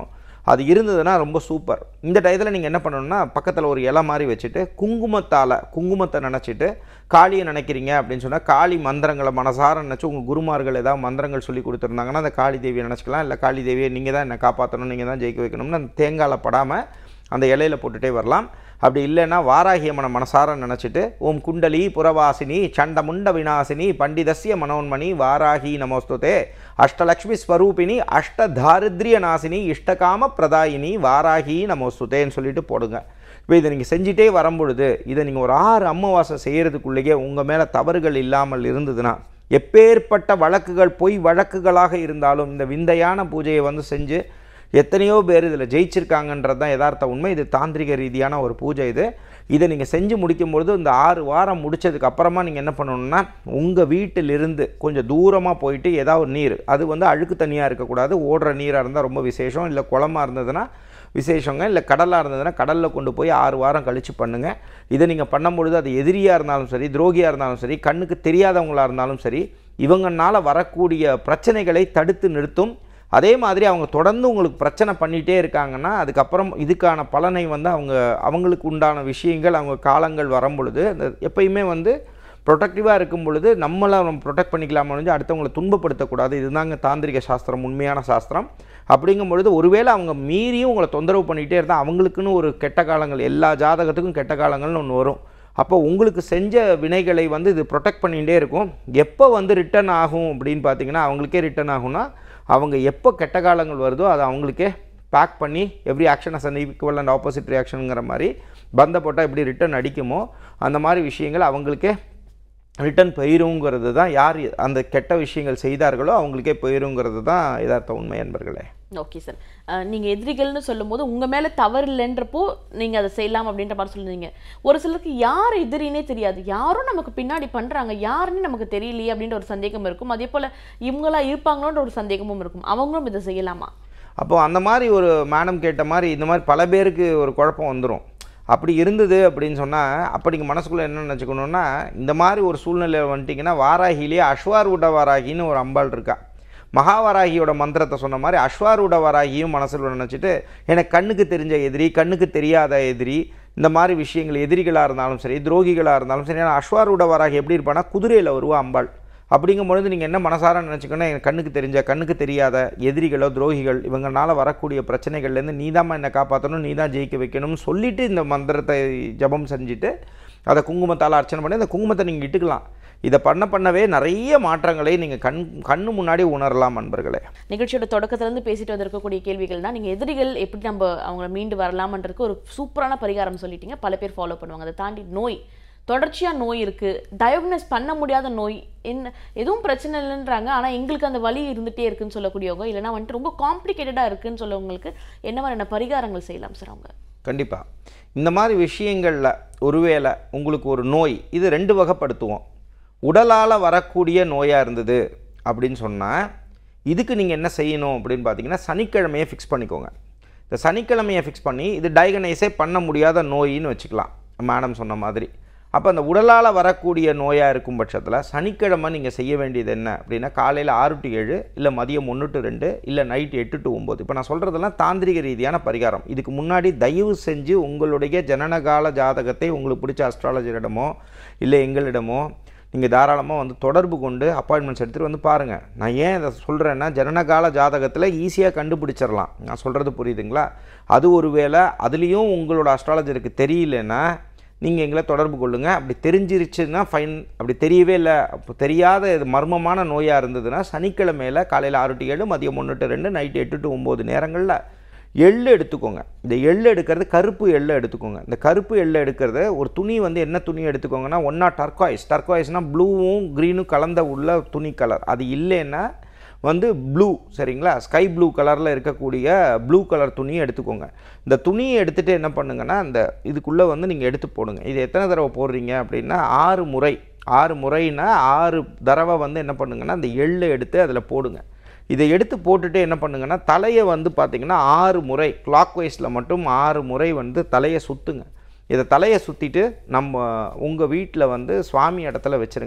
அது இருந்ததுன்னா ரொம்ப சூப்பர். இந்த டயத்தில் நீங்கள் என்ன பண்ணணும்னா பக்கத்தில் ஒரு இலை மாதிரி வச்சுட்டு குங்குமத்தை நினச்சிட்டு காளியை நினைக்கிறீங்க அப்படின்னு சொன்னால் காளி மந்திரங்களை மனசார நினச்சி உங்கள் குருமார்கள் ஏதாவது மந்திரங்கள் சொல்லி கொடுத்துருந்தாங்கன்னா அந்த காளி தேவியை நினச்சிக்கலாம். இல்லை காளி தேவியை நீங்கள் தான் என்னை காப்பாற்றணும், நீங்கள் தான் ஜெயிக்க வைக்கணும்னு அந்த தேங்காயில் படாமல் அந்த இலையில் போட்டுகிட்டே வரலாம். அப்படி இல்லைன்னா வாராகி அம்மனை மனசார நினச்சிட்டு ஓம் குண்டலி புறவாசினி சண்டமுண்ட விநாசினி பண்டிதஸ்ய மனோன்மணி வாராகி நமோஸ்துதே அஷ்டலக்ஷ்மி ஸ்வரூபிணி அஷ்டதாரித்ரிய நாசினி இஷ்டகாம பிரதாயினி வாராகி நமோஸ்துதேன்னு சொல்லிட்டு போடுங்க. இப்போ இதை நீங்கள் செஞ்சிட்டே வரும்பொழுது இதை நீங்கள் ஒரு 6 அமாவாசை செய்கிறதுக்குள்ளேயே உங்கள் மேலே தவறுகள் இல்லாமல் இருந்ததுன்னா எப்பேற்பட்ட வழக்குகள் பொய் வழக்குகளாக இருந்தாலும் இந்த விந்தையான பூஜையை வந்து செஞ்சு எத்தனையோ பேர் இதில் ஜெயிச்சிருக்காங்கன்றது தான் யதார்த்த உண்மை. இது தாந்திரிக ரீதியான ஒரு பூஜை. இதை நீங்கள் செஞ்சு முடிக்கும்பொழுது இந்த 6 வாரம் முடித்ததுக்கு அப்புறமா நீங்கள் என்ன பண்ணணும்னா உங்கள் வீட்டிலிருந்து கொஞ்சம் தூரமாக போயிட்டு ஏதாவது நீர், அது வந்து அழுக்கு தண்ணியாக இருக்கக்கூடாது, ஓடுற நீராக இருந்தால் ரொம்ப விசேஷம், இல்லை குளமாக இருந்ததுன்னா விசேஷங்க, இல்லை கடலாக இருந்ததுன்னா கடலில் கொண்டு போய் 6 வாரம் கழித்து பண்ணுங்கள். இதை நீங்கள் பண்ணும்பொழுது அது எதிரியாக இருந்தாலும் சரி, துரோகியாக இருந்தாலும் சரி, கண்ணுக்கு தெரியாதவங்களாக இருந்தாலும் சரி, இவங்களால் வரக்கூடிய பிரச்சனைகளை தடுத்து நிறுத்தும். அதே மாதிரி அவங்க தொடர்ந்து உங்களுக்கு பிரச்சனை பண்ணிகிட்டே இருக்காங்கன்னா அதுக்கப்புறம் இதுக்கான பலனை வந்து அவங்களுக்கு உண்டான விஷயங்கள் அவங்க காலங்கள் வரும் பொழுது எப்பயுமே வந்து ப்ரொடக்டிவாக இருக்கும் பொழுது நம்ம ப்ரொடெக்ட் பண்ணிக்கலாமா வந்து அடுத்தவங்களை துன்பப்படுத்தக்கூடாது. இதுதாங்க தாந்திரிக சாஸ்திரம், உண்மையான சாஸ்திரம். அப்படிங்கும் பொழுது ஒருவேளை அவங்க மீறியும் உங்களை தொந்தரவு பண்ணிகிட்டே இருந்தால் அவங்களுக்குன்னு ஒரு கெட்ட காலங்கள், எல்லா ஜாதகத்துக்கும் கெட்ட காலங்கள்னு ஒன்று வரும். அப்போ உங்களுக்கு செஞ்ச வினைகளை வந்து இது ப்ரொடெக்ட் பண்ணிகிட்டே இருக்கும். எப்போ வந்து ரிட்டர்ன் ஆகும் அப்படின்னு பார்த்தீங்கன்னா அவங்களுக்கே ரிட்டர்ன் ஆகும்னா அவங்க எப்போ கெட்ட காலங்கள் வருதோ அதை அவங்களுக்கே பேக் பண்ணி every action has an equal and opposite ரியாக்ஷனுங்கிற மாதிரி பந்த போட்டால் எப்படி ரிட்டர்ன் அடிக்குமோ அந்த மாதிரி விஷயங்கள் அவங்களுக்கே ரிட்டர்ன் போயிருங்கிறது தான், யார் அந்த கெட்ட விஷயங்கள் செய்தார்களோ அவங்களுக்கே போயிருங்கிறது தான் யதார்த்த உண்மை என்பர்களே. ஓகே சார், நீங்கள் எதிரிகள்னு சொல்லும்போது உங்கள் மேலே தவறு இல்லைன்றப்போ நீங்கள் அதை செய்யலாம் அப்படின்ற மாதிரி சொல்லுவீங்க. ஒரு சிலருக்கு யார் எதிரினே தெரியாது, யாரும் நமக்கு பின்னாடி பண்ணுறாங்க, யாருன்னு நமக்கு தெரியலையே அப்படின்ற ஒரு சந்தேகம் இருக்கும். அதே போல் இவங்களா இருப்பாங்களோன்ற ஒரு சந்தேகமும் இருக்கும். அவங்களும் இதை செய்யலாமா? அப்போது அந்த மாதிரி ஒரு மேடம் கேட்ட மாதிரி இந்த மாதிரி பல பேருக்கு ஒரு குழப்பம் வந்துடும். அப்படி இருந்தது அப்படின்னு சொன்னால் அப்போ நீங்கள் மனசுக்குள்ளே என்ன நினச்சிக்கணுன்னா இந்த மாதிரி ஒரு சூழ்நிலையில் வந்துட்டிங்கன்னா வாராகிலேயே அஸ்வாரூட வாராகின்னு ஒரு அம்பாள் இருக்கா. மகாவாராகியோட மந்திரத்தை சொன்ன மாதிரி அஸ்வாரூட வாராகியும் மனசில் நினச்சிட்டு எனக்கு கண்ணுக்கு தெரிஞ்ச எதிரி, கண்ணுக்கு தெரியாத எதிரி, இந்த மாதிரி விஷயங்கள் எதிரிகளாக இருந்தாலும் சரி, துரோகிகளாக இருந்தாலும் சரி, ஏன்னா அஸ்வாரூட வாராகி எப்படி இருப்பான்னா குதிரையில் வருவா அம்பாள். அப்படிங்கும்பொழுது நீங்கள் என்ன மனசார நினச்சிக்கணும், எனக்கு கண்ணுக்கு தெரிஞ்ச கண்ணுக்கு தெரியாத எதிரிகளோ துரோகிகள் இவங்களால் வரக்கூடிய பிரச்சனைகள்லேருந்து நீ தான் என்னை காப்பாற்றணும், நீ தான் ஜெயிக்க வைக்கணும்னு சொல்லிவிட்டு இந்த மந்திரத்தை ஜபம் செஞ்சுட்டு அதை குங்குமத்தால் அர்ச்சனை பண்ணி அந்த குங்குமத்தை நீங்கள் இட்டுக்கலாம். இதை பண்ணவே நிறைய மாற்றங்களை நீங்கள் கண்ணு முன்னாடி உணரலாம் நண்பர்களே. நிகழ்ச்சியோட தொடக்கத்திலேருந்து பேசிட்டு வந்திருக்கக்கூடிய கேள்விகள்னா நீங்கள் எதிரிகள் எப்படி நம்ம அவங்கள மீண்டு வரலாமன்றதுக்கு ஒரு சூப்பரான பரிகாரம் சொல்லிட்டீங்க. பல பேர் ஃபாலோ பண்ணுவாங்க. அதை தாண்டி நோய், தொடர்ச்சியாக நோய் இருக்குது, டயக்னோஸ் பண்ண முடியாத நோய், என்ன எதுவும் பிரச்சனை இல்லைன்றாங்க ஆனால் எங்களுக்கு அந்த வலி இருந்துகிட்டே இருக்குன்னு சொல்லக்கூடியவங்க, இல்லைனா வந்துட்டு ரொம்ப காம்ப்ளிகேட்டடாக இருக்குதுன்னு சொல்லவங்களுக்கு என்ன மாதிரியான பரிகாரங்கள் செய்யலாம் சார் அவங்க? கண்டிப்பாக இந்த மாதிரி விஷயங்களில் ஒருவேளை உங்களுக்கு ஒரு நோய், இது 2 வகைப்படுத்துவோம். உடலால் வரக்கூடிய நோயாக இருந்தது அப்படின்னு சொன்னால் இதுக்கு நீங்கள் என்ன செய்யணும் அப்படின்னு பார்த்தீங்கன்னா சனிக்கிழமையை ஃபிக்ஸ் பண்ணிக்கோங்க. இந்த சனிக்கிழமையை ஃபிக்ஸ் பண்ணி இது டயக்னைஸே பண்ண முடியாத நோயின்னு வச்சுக்கலாம் மேடம் சொன்ன மாதிரி. அப்போ அந்த உடலால் வரக்கூடிய நோயாக இருக்கும் பட்சத்தில் சனிக்கிழமை நீங்கள் செய்ய வேண்டியது என்ன அப்படின்னா காலையில் 6 to 7, இல்லை மதியம் 1 to 2, இல்லை நைட்டு 8 to 9. இப்போ நான் சொல்கிறதெல்லாம் தாந்திரிக ரீதியான பரிகாரம். இதுக்கு முன்னாடி தயவு செஞ்சு உங்களுடைய ஜனனகால ஜாதகத்தை உங்களுக்கு பிடிச்ச அஸ்ட்ராலஜரிடமோ இல்லை எங்களிடமோ நீங்கள் தாராளமாக வந்து தொடர்பு கொண்டு அப்பாயின்மெண்ட்ஸ் எடுத்துகிட்டு வந்து பாருங்கள். நான் ஏன் இதை சொல்கிறேன்னா ஜனனகால ஜாதகத்தில் ஈஸியாக கண்டுபிடிச்சிடலாம். நான் சொல்கிறது புரியுதுங்களா? அது ஒரு வேளை அதுலேயும் உங்களோட அஸ்ட்ராலஜருக்கு தெரியலன்னா நீங்கள் எங்களை தொடர்பு கொள்ளுங்கள். அப்படி தெரிஞ்சிருச்சுன்னா ஃபைன். அப்படி தெரியவே இல்லை, அப்போ தெரியாத இது மர்மமான நோயாக இருந்ததுன்னா சனிக்கிழமையில் காலையில் 6 to 7, மதியம் 1 to 2, நைட்டு 8 to 9 நேரங்களில் எள்ளு எடுத்துக்கோங்க. இந்த எள்ளு எடுக்கிறது கருப்பு எள்ளை எடுத்துக்கோங்க. இந்த கருப்பு எள்ளை எடுக்கிறது ஒரு துணி வந்து என்ன துணி எடுத்துக்கோங்கன்னா ஒன்றா டர்காய்ஸ்னால் ப்ளூவும் க்ரீனும் கலந்த உள்ள துணி கலர், அது இல்லைன்னா வந்து ப்ளூ, சரிங்களா, ஸ்கை ப்ளூ கலரில் இருக்கக்கூடிய ப்ளூ கலர் துணியை எடுத்துக்கோங்க. இந்த துணியை எடுத்துகிட்டு என்ன பண்ணுங்கன்னா அந்த இதுக்குள்ளே வந்து நீங்கள் எடுத்து போடுங்க. இது எத்தனை தடவை போடுறீங்க அப்படின்னா 6 முறை. 6 முறைன்னா 6 தடவை வந்து என்ன பண்ணுங்கன்னா அந்த எள்ளை எடுத்து அதில் போடுங்க. இதை எடுத்து போட்டுட்டு என்ன பண்ணுங்கன்னா தலையை வந்து பார்த்திங்கன்னா 6 முறை கிளாக் வைஸில் மட்டும் 6 முறை வந்து தலையை சுற்றுங்க. இதை தலையை சுற்றிட்டு உங்கள் வீட்டில் வந்து சுவாமி இடத்துல வச்சுருங்க.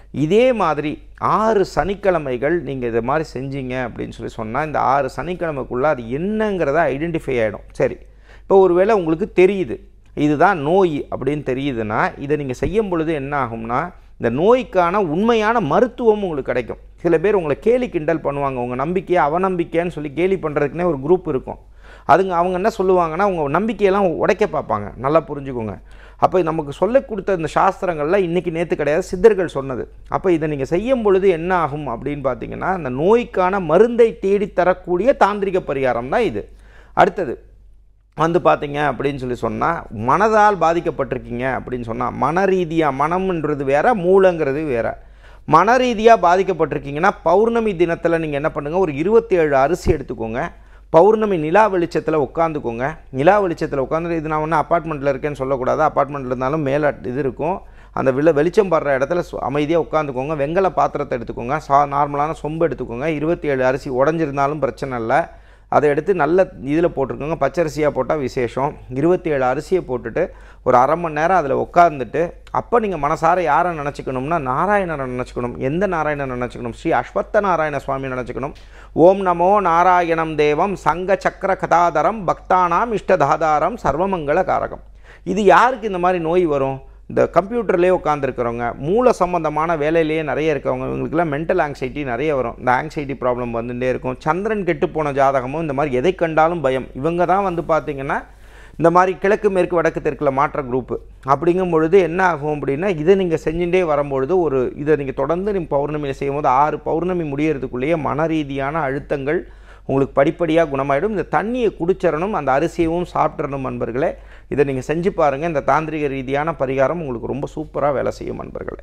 இதே மாதிரி 6 சனிக்கிழமைகள் நீங்கள் இதை மாதிரி செஞ்சீங்க அப்படின்னு சொன்னால் இந்த 6 சனிக்கிழமைக்குள்ளே அது என்னங்கிறத ஐடென்டிஃபை ஆகிடும். சரி, இப்போ ஒருவேளை உங்களுக்கு தெரியுது இதுதான் நோய் அப்படின்னு தெரியுதுன்னா இதை நீங்கள் செய்யும் பொழுது என்ன ஆகும்னா இந்த நோய்க்கான உண்மையான மருத்துவம் உங்களுக்கு கிடைக்கும். சில பேர் உங்களை கேலி கிண்டல் பண்ணுவாங்க, உங்கள் நம்பிக்கையை அவநம்பிக்கைன்னு சொல்லி கேலி பண்ணுறதுக்குனே ஒரு குரூப் இருக்கும். அவங்க என்ன சொல்லுவாங்கன்னா உங்கள் நம்பிக்கையெல்லாம் உடைக்க பார்ப்பாங்க. நல்லா புரிஞ்சுக்கோங்க. அப்போ நமக்கு சொல்லிக் கொடுத்த இந்த சாஸ்திரங்கள்லாம் இன்றைக்கி நேற்று கிடையாது, சித்தர்கள் சொன்னது. அப்போ இதை நீங்கள் செய்யும் பொழுது என்ன ஆகும் அப்படின்னு பார்த்தீங்கன்னா அந்த நோய்க்கான மருந்தை தேடித்தரக்கூடிய தாந்திரிக பரிகாரம் தான் இது. அடுத்தது வந்து பார்த்தீங்க அப்படின்னு சொன்னால் மனதால் பாதிக்கப்பட்டிருக்கீங்க அப்படின்னு சொன்னால் மன ரீதியாக, மனம்ன்றது வேறு, மூளைங்கிறது வேறு. மன ரீதியாக பாதிக்கப்பட்டிருக்கீங்கன்னா பௌர்ணமி தினத்தில் நீங்கள் என்ன பண்ணுங்கள், ஒரு 27 அரிசி எடுத்துக்கோங்க. பௌர்ணமி நிலா வெளிச்சத்தில் உட்காந்துக்கோங்க. நிலா வெளிச்சத்தில் உட்காந்து, இது நான் ஒன்றும் அப்பார்ட்மெண்ட்டில் இருக்கேன்னு சொல்லக்கூடாது, அப்பார்ட்மெண்ட்டில் இருந்தாலும் மேலே இது இருக்கும், அந்த வெளிச்சம் படுற இடத்துல அமைதியாக உட்காந்துக்கோங்க. வெங்கல பாத்திரத்தை எடுத்துக்கோங்க, நார்மலான சொம்பு எடுத்துக்கோங்க. 27 அரிசி உடஞ்சிருந்தாலும் பிரச்சனை இல்லை, அதை எடுத்து நல்ல இதில் போட்டிருக்கோங்க. பச்சரிசியாக போட்டால் விசேஷம். 27 அரிசியை போட்டுட்டு ஒரு அரை மணி நேரம் அதில் உட்காந்துட்டு அப்போ நீங்கள் மனசார யாரை நினச்சிக்கணும்னா நாராயணனை நினச்சிக்கணும். எந்த நாராயணனை நினச்சிக்கணும்? ஸ்ரீ அஸ்வத்த நாராயண சுவாமி நினச்சிக்கணும். ஓம் நமோ நாராயணம் தேவம் சங்க சக்கர கதாதரம் பக்தானாம் இஷ்டதாதாரம் சர்வமங்கள காரகம். இது யாருக்கு இந்த மாதிரி நோய் வரும்? இந்த கம்ப்யூட்டர்லேயே உட்காந்துருக்கிறவங்க, மூல சம்பந்தமான வேலையிலேயே நிறைய இருக்கவங்க, இவங்களுக்குலாம் மென்டல் ஆங்ஸைட்டி நிறைய வரும். இந்த ஆங்ஸைட்டி ப்ராப்ளம் வந்துட்டே இருக்கும். சந்திரன் கெட்டு போன ஜாதகமும் இந்த மாதிரி எதை கண்டாலும் பயம். இவங்க தான் வந்து பார்த்திங்கன்னா இந்த மாதிரி கிழக்கு மேற்கு வடக்கு தெற்கில் மாற்ற குரூப்பு. அப்படிங்கும் பொழுது என்ன ஆகும் அப்படின்னா இதை நீங்கள் செஞ்சுட்டே வரும்பொழுது இதை நீங்கள் தொடர்ந்து நீங்கள் பௌர்ணமியில் செய்யும்போது 6 பௌர்ணமி முடியறதுக்குள்ளேயே மன ரீதியான அழுத்தங்கள் உங்களுக்கு படிப்படியாக குணமாயிடும். இந்த தண்ணியை குடிச்சிடணும், அந்த அரிசியவும் சாப்பிட்றணும் நண்பர்களே. இதை நீங்கள் செஞ்சு பாருங்கள். இந்த தாந்திரிக ரீதியான பரிகாரம் உங்களுக்கு ரொம்ப சூப்பராக வேலை செய்யும் நண்பர்களே.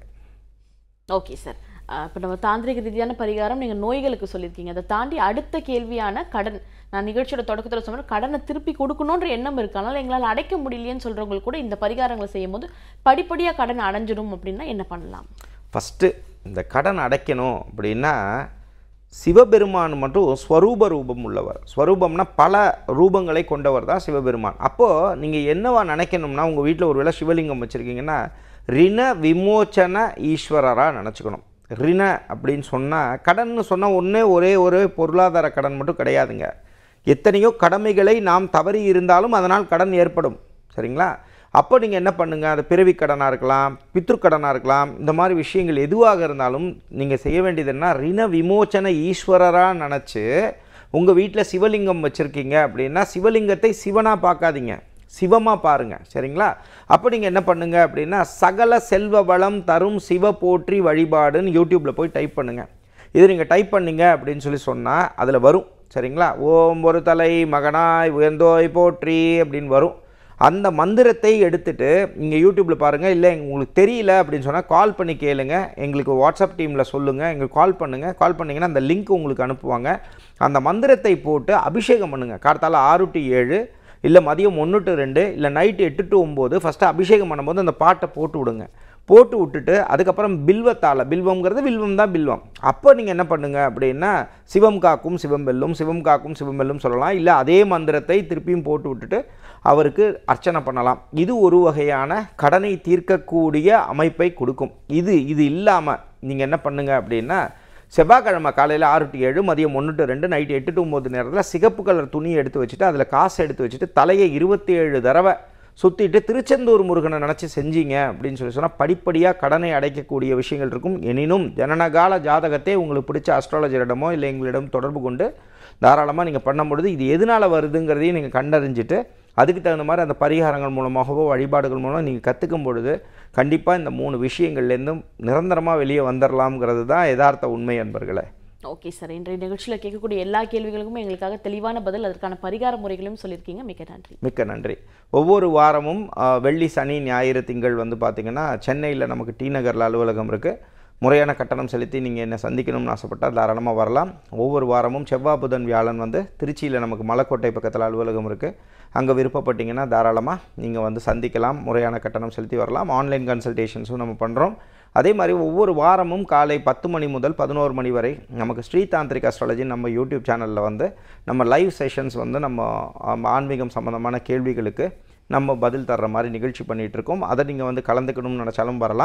ஓகே சார், இப்போ நம்ம தாந்திரிக ரீதியான பரிகாரம் நீங்கள் நோய்களுக்கு சொல்லியிருக்கீங்க. அதை தாண்டி அடுத்த கேள்வியான கடன், நான் நிகழ்ச்சியோட தொடக்கத்தில் சொன்னேன், கடனை திருப்பி கொடுக்கணுன்ற எண்ணம் இருக்கு, அதனால் எங்களால் அடைக்க முடியலையேன்னு சொல்கிறவங்களுக்கு கூட இந்த பரிகாரங்களை செய்யும் போது படிப்படியாக கடன் அடைஞ்சிடும் அப்படின்னா என்ன பண்ணலாம்? ஃபஸ்ட்டு இந்த கடன் அடைக்கணும் அப்படின்னா சிவபெருமான் மட்டும் ஸ்வரூப ரூபம் உள்ளவர். ஸ்வரூபம்னா பல ரூபங்களை கொண்டவர் தான் சிவபெருமான். அப்போது நீங்கள் என்னவா நினைக்கணும்னா உங்கள் வீட்டில் ஒரு வேளை சிவலிங்கம் வச்சுருக்கீங்கன்னா ரிண விமோச்சன ஈஸ்வரராக நினச்சிக்கணும். ரிண அப்படின்னு சொன்னால் கடன்னு சொன்னால் ஒரே ஒரு பொருளாதார கடன் மட்டும் கிடையாதுங்க. எத்தனையோ கடமைகளை நாம் தவறி இருந்தாலும் அதனால் கடன் ஏற்படும். சரிங்களா? அப்போ நீங்கள் என்ன பண்ணுங்கள், அது பிறவி கடனாக இருக்கலாம், பித்ருக்கடனாக இருக்கலாம், இந்த மாதிரி விஷயங்கள் எதுவாக இருந்தாலும் நீங்கள் செய்ய வேண்டியது என்ன, ரிண விமோச்சன ஈஸ்வரராக நினச்சி உங்கள் வீட்டில் சிவலிங்கம் வச்சுருக்கீங்க அப்படின்னா சிவலிங்கத்தை சிவனாக பார்க்காதீங்க, சிவமாக பாருங்கள். சரிங்களா? அப்போ நீங்கள் என்ன பண்ணுங்கள் அப்படின்னா சகல செல்வ வளம் தரும் சிவ போற்றி வழிபாடுன்னு யூடியூப்பில் போய் டைப் பண்ணுங்கள். இது நீங்கள் டைப் பண்ணிங்க அப்படின்னு சொன்னால் அதில் வரும். சரிங்களா? ஓம் ஒரு தலை மகனாய் உயர்ந்தோய் போற்றி அப்படின்னு வரும். அந்த மந்திரத்தை எடுத்துகிட்டு நீங்கள் யூடியூப்பில் பாருங்கள். இல்லை உங்களுக்கு தெரியல அப்படின்னு சொன்னால் கால் பண்ணி கேளுங்க, எங்களுக்கு வாட்ஸ்அப் டீமில் சொல்லுங்கள், எங்களுக்கு கால் பண்ணுங்கள். கால் பண்ணிங்கன்னா அந்த லிங்க் உங்களுக்கு அனுப்புவாங்க. அந்த மந்திரத்தை போட்டு அபிஷேகம் பண்ணுங்கள். கார்த்தால 6 to 7, இல்லை மதியம் 1 to 2, இல்லை நைட்டு 8 to 9 ஃபஸ்ட்டு அபிஷேகம் பண்ணும்போது அந்த பாட்டை போட்டு விடுங்க. போட்டு விட்டுட்டு அதுக்கப்புறம் பில்வத்தால், பில்வம்ங்கிறது வில்வம் தான் பில்வம். அப்போ நீங்கள் என்ன பண்ணுங்கள் அப்படின்னா சிவம் காக்கும் சிவம் வெல்லும், சிவம் காக்கும் சிவம் வெல்லும் சொல்லலாம். இல்லை அதே மந்திரத்தை திருப்பியும் போட்டு விட்டுட்டு அவருக்கு அர்ச்சனை பண்ணலாம். இது ஒரு வகையான கடனை தீர்க்கக்கூடிய அமைப்பை கொடுக்கும். இது இல்லாமல் நீங்கள் என்ன பண்ணுங்கள் அப்படின்னா செவ்வாய்க்கிழமை காலையில் 6 to 7, மதியம் 1 to 2, நைட்டு 8 to 9 நேரத்தில் சிகப்பு கலர் துணியை எடுத்து வச்சுட்டு அதில் காசை எடுத்து வச்சுட்டு தலையை 27 தடவை சுற்றிட்டு திருச்செந்தூர் முருகனை நினச்சி செஞ்சீங்க அப்படின்னு சொன்னால் படிப்படியாக கடனை அடைக்கக்கூடிய விஷயங்கள் இருக்கும். எனினும் ஜனனகால ஜாதகத்தை உங்களுக்கு பிடிச்ச அஸ்ட்ராலஜரிடமோ இல்லை எங்களிடம் தொடர்பு கொண்டு தாராளமாக நீங்கள் பண்ணும்பொழுது இது எதனால் வருதுங்கிறதையும் நீங்கள் கண்டறிஞ்சிட்டு அதுக்கு தகுந்த மாதிரி அந்த பரிகாரங்கள் மூலமாகவோ வழிபாடுகள் மூலம் நீங்கள் கற்றுக்கும் பொழுது கண்டிப்பாக இந்த 3 விஷயங்கள்லேருந்தும் நிரந்தரமாக வெளியே வந்துடலாம்ங்கிறது தான் யதார்த்த உண்மை நண்பர்களே. ஓகே சார், இன்றைய நிகழ்ச்சியில் கேட்கக்கூடிய எல்லா கேள்விகளுக்கும் எங்களுக்காக தெளிவான பதில், அதற்கான பரிகார முறைகளும் சொல்லியிருக்கீங்க. மிக்க நன்றி. மிக்க நன்றி. ஒவ்வொரு வாரமும் வெள்ளி சனி ஞாயிறு திங்கள் வந்து பார்த்திங்கன்னா சென்னையில் நமக்கு டி நகரில் அலுவலகம் இருக்குது. முறையான கட்டணம் செலுத்தி நீங்கள் என்ன சந்திக்கணும்னு ஆசைப்பட்டால் தாராளமாக வரலாம். ஒவ்வொரு வாரமும் செவ்வாய் புதன் வியாழன் வந்து திருச்சியில் நமக்கு மலைக்கோட்டை பக்கத்தில் அலுவலகம் இருக்குது. அங்கே விருப்பப்பட்டிங்கன்னா தாராளமாக நீங்கள் வந்து சந்திக்கலாம். முறையான கட்டணம் செலுத்தி வரலாம். ஆன்லைன் கன்சல்டேஷன்ஸும் நம்ம பண்ணுறோம். அதே மாதிரி ஒவ்வொரு வாரமும் காலை 10 மணி முதல் 11 மணி வரை நமக்கு ஸ்ரீ தாந்திரிக் அஸ்ட்ராலஜி நம்ம யூடியூப் சேனலில் வந்து நம்ம லைவ் செஷன்ஸ் வந்து நம்ம ஆன்மீகம் சம்மந்தமான கேள்விகளுக்கு நம்ம பதில் தர்ற மாதிரி நிகழ்ச்சி பண்ணிகிட்ருக்கோம். அதை நீங்கள் வந்து கலந்துக்கணும்னு நினச்சாலும் வரலாம்.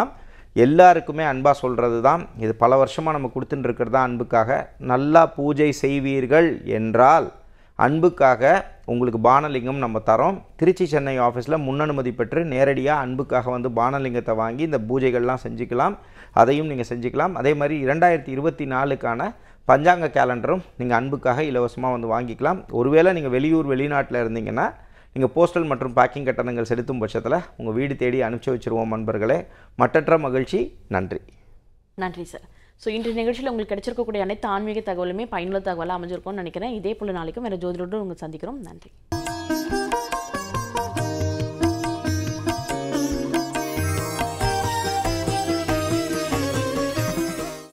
எல்லாருக்குமே அன்பாக சொல்கிறது தான், இது பல வருஷமாக நம்ம கொடுத்துட்டு இருக்கிறது தான் அன்புக்காக. நல்லா பூஜை செய்வீர்கள் என்றால் அன்புக்காக உங்களுக்கு பானலிங்கம் நம்ம தரோம். திருச்சி சென்னை ஆஃபீஸில் முன்னனுமதி பெற்று நேரடியாக அன்புக்காக வந்து பானலிங்கத்தை வாங்கி இந்த பூஜைகள்லாம் செஞ்சுக்கலாம். அதையும் நீங்கள் செஞ்சுக்கலாம். அதே மாதிரி 2024க்கான பஞ்சாங்க கேலண்டரும் நீங்கள் அன்புக்காக இலவசமாக வந்து வாங்கிக்கலாம். ஒருவேளை நீங்கள் வெளியூர் வெளிநாட்டில் இருந்தீங்கன்னா நீங்கள் போஸ்டல் மற்றும் பேக்கிங் கட்டணங்கள் செலுத்தும் பட்சத்தில் உங்கள் வீடு தேடி அனுப்பிச்சி வச்சுருவோம் நண்பர்களே. மற்றற்ற மகிழ்ச்சி. நன்றி. நன்றி சார். ஸோ இன்றைய நிகழ்ச்சியில் உங்களுக்கு கிடைச்சிருக்கக்கூடிய அனைத்து ஆன்மீக தகவலுமே பயனுள்ள தகவலாக அமைஞ்சிருக்கும்னு நினைக்கிறேன். இதே போல் நாளைக்கும் வேறு ஜோதிடரோடு உங்களை சந்திக்கிறோம். நன்றி.